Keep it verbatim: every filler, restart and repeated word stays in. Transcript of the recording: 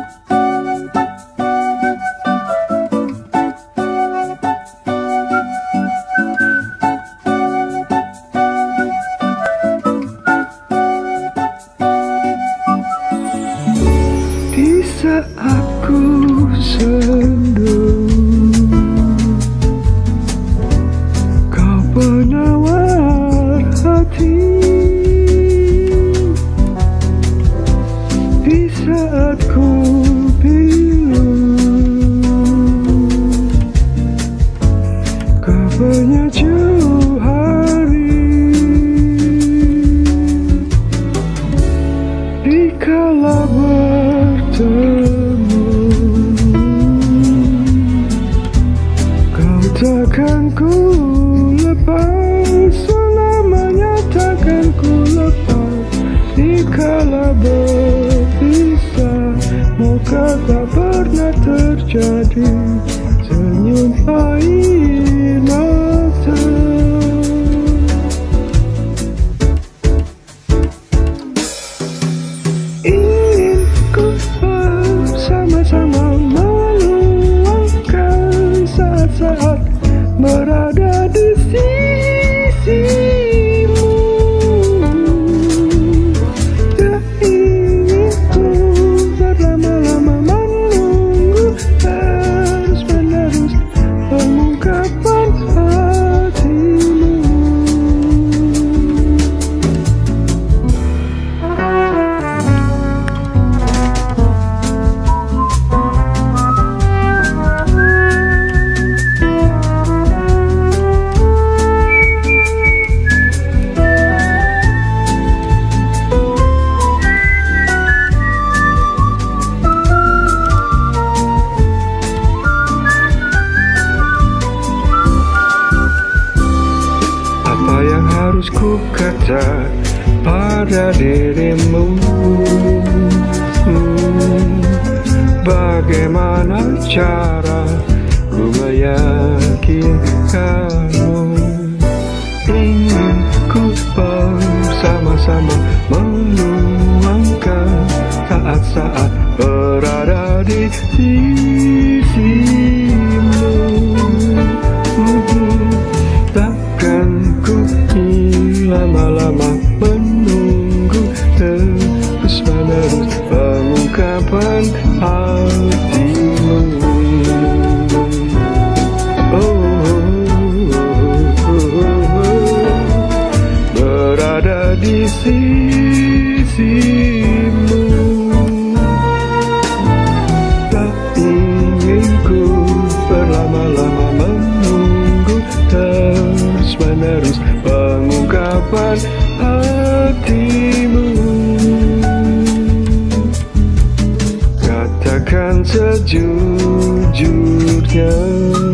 Saat ku sendu, kau penawar hati. Di saat ku pilu, kau penyejuk hari. Dikala bertemu, kau takkan ku lepas, selamanya takkan ku lepas. Dikala berpisah, moga tak pernah terjadi senyum air mata. Sama-sama meluangkan saat-saat berada di sisimu. Tak ingin ku berlama-lama menunggu terus-menerus pengungkapan hatimu. Apa yang harus ku kata pada dirimu? hmm, Bagaimana cara ku meyakinkanmu? Ingin ku bersama-sama meluangkan saat-saat berada di sisimu. hmm, Takkan ku lama-lama menunggu terus-menerus pengungkapan hatimu. Oh, oh, oh, oh, berada di sisimu. Tak ingin ku berlama-lama menunggu terus-menerus pengungkapan hatimu. Katakan sejujurnya,